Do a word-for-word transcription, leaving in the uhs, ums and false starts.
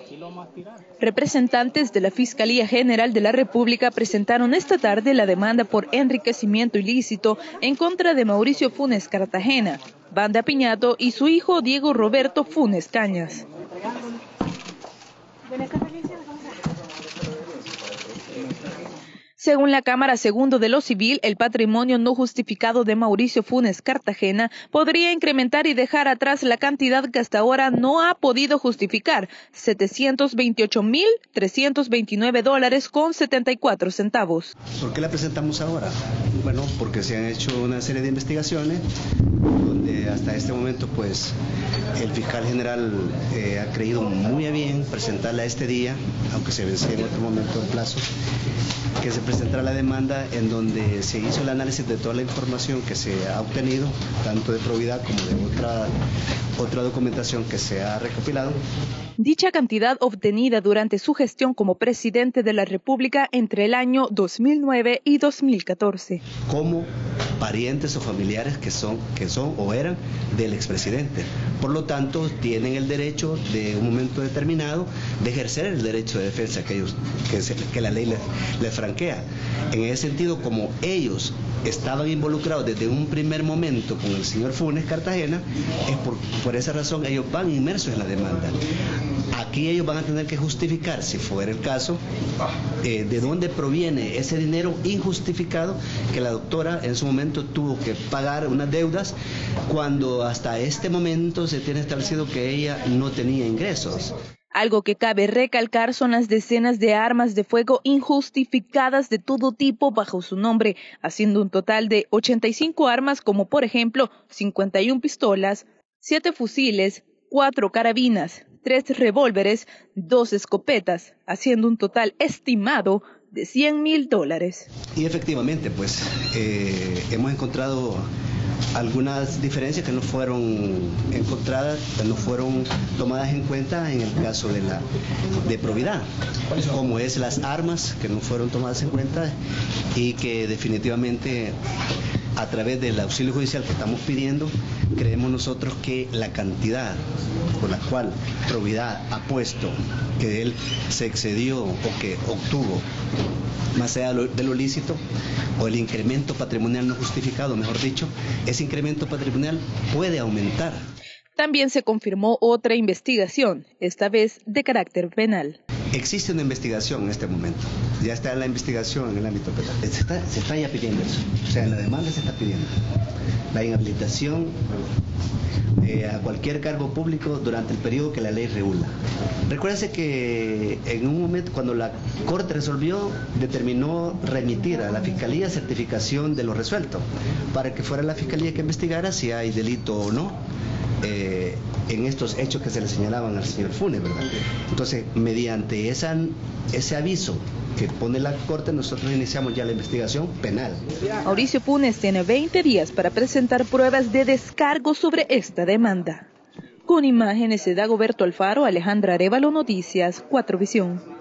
Representantes de la Fiscalía General de la República presentaron esta tarde la demanda por enriquecimiento ilícito en contra de Mauricio Funes Cartagena, Banda Piñato y su hijo Diego Roberto Funes Cañas. Según la Cámara Segundo de lo Civil, el patrimonio no justificado de Mauricio Funes Cartagena podría incrementar y dejar atrás la cantidad que hasta ahora no ha podido justificar, setecientos veintiocho mil trescientos veintinueve dólares con setenta y cuatro centavos. ¿Por qué la presentamos ahora? Bueno, porque se han hecho una serie de investigaciones donde hasta este momento pues el fiscal general eh, ha creído muy a bien presentarla este día, aunque se vence en otro momento el plazo, que se presentará la demanda en donde se hizo el análisis de toda la información que se ha obtenido, tanto de probidad como de otra, otra documentación que se ha recopilado. Dicha cantidad obtenida durante su gestión como presidente de la República entre el año dos mil nueve y dos mil catorce. Como parientes o familiares que son, que son o eran del expresidente. Por lo tanto, tienen el derecho de un momento determinado de ejercer el derecho de defensa que, ellos, que, se, que la ley les, les franquea. En ese sentido, como ellos estaban involucrados desde un primer momento con el señor Funes Cartagena, es por, por esa razón ellos van inmersos en la demanda. Aquí ellos van a tener que justificar, si fuera el caso, eh, de dónde proviene ese dinero injustificado que la doctora en su momento tuvo que pagar unas deudas cuando hasta este momento se tiene establecido que ella no tenía ingresos. Algo que cabe recalcar son las decenas de armas de fuego injustificadas de todo tipo bajo su nombre, haciendo un total de ochenta y cinco armas como por ejemplo cincuenta y una pistolas, siete fusiles, cuatro carabinas, tres revólveres, dos escopetas, haciendo un total estimado de cien mil dólares. Y efectivamente, pues eh, hemos encontrado algunas diferencias que no fueron encontradas, que no fueron tomadas en cuenta en el caso de la de probidad, como es las armas que no fueron tomadas en cuenta y que definitivamente a través del auxilio judicial que estamos pidiendo, creemos nosotros que la cantidad por la cual probidad ha puesto que él se excedió o que obtuvo más allá de lo lícito, o el incremento patrimonial no justificado, mejor dicho, ese incremento patrimonial puede aumentar. También se confirmó otra investigación, esta vez de carácter penal. Existe una investigación en este momento, ya está la investigación en el ámbito penal. Se está, se está ya pidiendo eso, o sea, en la demanda se está pidiendo la inhabilitación eh, a cualquier cargo público durante el periodo que la ley regula. Recuérdense que en un momento cuando la Corte resolvió, determinó remitir a la Fiscalía certificación de lo resuelto, para que fuera la Fiscalía que investigara si hay delito o no. Eh, en estos hechos que se le señalaban al señor Funes, ¿verdad? Entonces, mediante esa, ese aviso que pone la Corte, nosotros iniciamos ya la investigación penal. Mauricio Funes tiene veinte días para presentar pruebas de descargo sobre esta demanda. Con imágenes de Dagoberto Alfaro, Alejandra Arévalo, Noticias cuatro Visión.